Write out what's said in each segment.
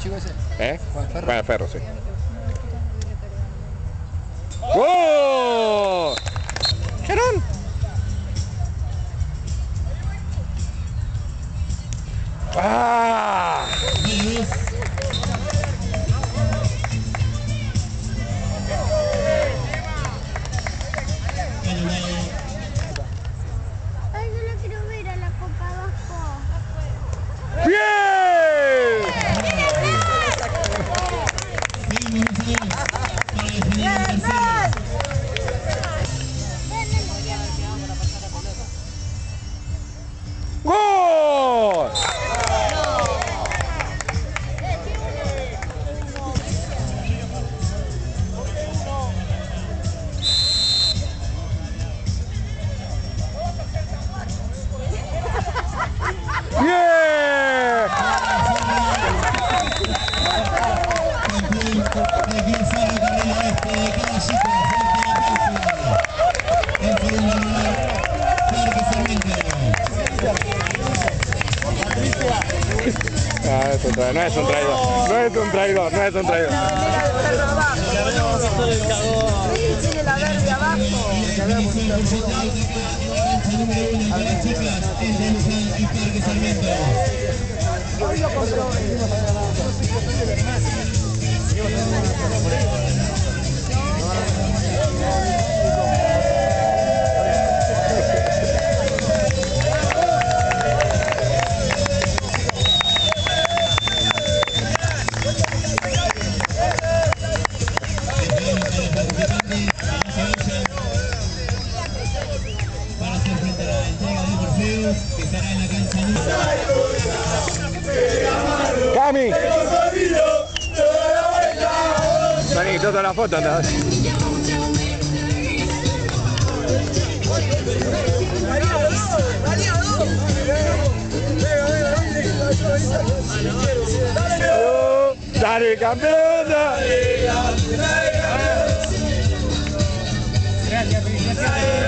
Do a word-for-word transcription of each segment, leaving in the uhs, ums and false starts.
chico ese? ¿Eh? Juan Ferro. Juan Ferro, sí. ¡Oh! ¡Gerón! ¡Ah! Ay, yo no quiero ver a la Copa Vasco. ¡Bien! ¡Gol! ¡Bien! Ah, es un traidor, no es un traidor, no es un traidor, no es un traidor. Tiene la verde abajo. Para hacer frente a la entrega de trofeos que estará en la cancha. ¡Cami! Vení, toda la foto, andás. ¡Dale, campeón! ¡Dale! Gracias, felicitaciones.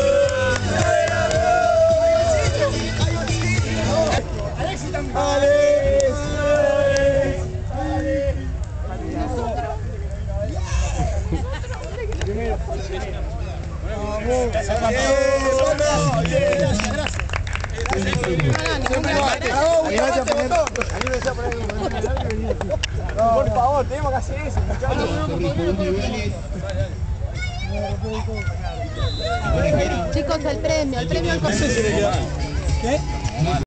Alexis también. ¡Alex! Por favor, tenemos que hacer eso, muchachos. Chicos, el premio, el premio al ¿Qué?